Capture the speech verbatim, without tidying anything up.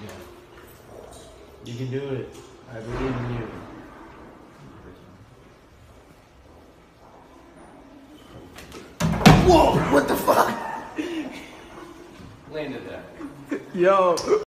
You can do it. I believe in you. Whoa! What the fuck? Landed that. Yo.